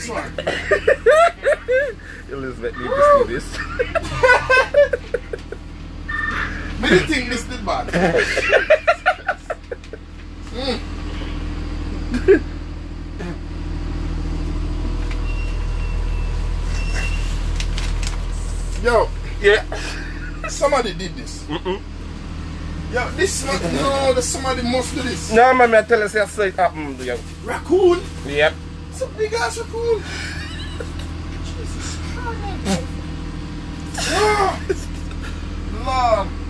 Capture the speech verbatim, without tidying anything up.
next one. Elizabeth need to see this. Me didn't think this did bad. mm. Yo, Yeah. somebody did this. Mm-mm. Yo, this man, no, the somebody must do this. No, man, I tell you, say I saw it happen, yo. Raccoon? Yep. It's a big ass raccoon. Jesus Christ. Oh, Lord.